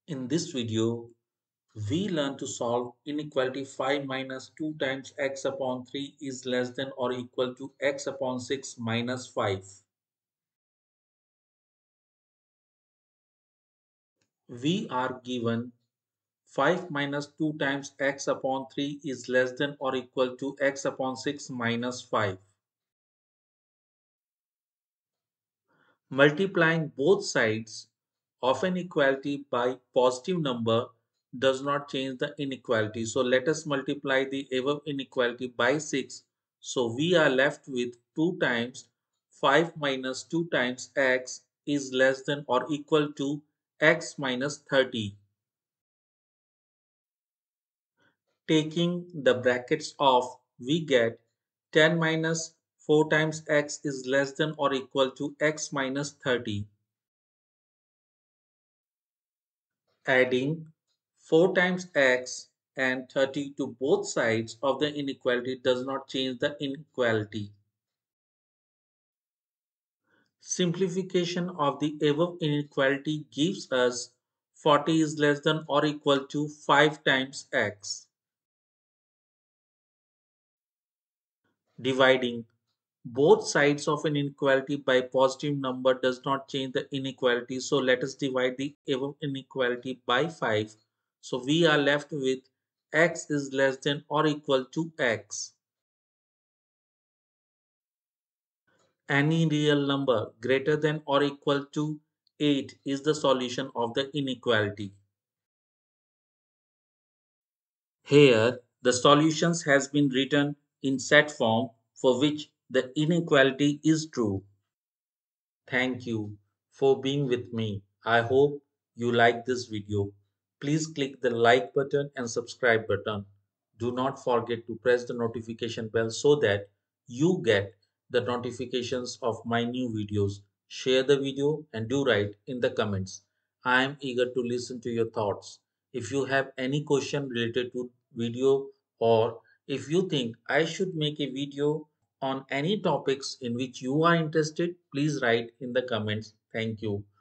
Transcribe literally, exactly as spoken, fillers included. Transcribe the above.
In this video, we learn to solve inequality five minus two times x upon three is less than or equal to x upon six minus five. We are given five minus two times x upon three is less than or equal to x upon six minus five. Multiplying both sides of an equality by positive number does not change the inequality. So let us multiply the above inequality by six. So we are left with two times five minus two times x is less than or equal to x minus thirty. Taking the brackets off, we get ten minus four times x is less than or equal to x minus thirty. Adding four times x and thirty to both sides of the inequality does not change the inequality. Simplification of the above inequality gives us forty is less than or equal to five times x. Dividing both sides of an inequality by positive number does not change the inequality. So let us divide the above inequality by five. So we are left with x is less than or equal to x. Any real number greater than or equal to eight is the solution of the inequality. Here, the solutions has been written in set form for which the inequality is true. Thank you for being with me. I hope you like this video. Please click the like button and subscribe button. Do not forget to press the notification bell so that you get the notifications of my new videos. Share the video and do write in the comments. I am eager to listen to your thoughts. If you have any question related to video, or if you think I should make a video on any topics in which you are interested, please write in the comments. Thank you.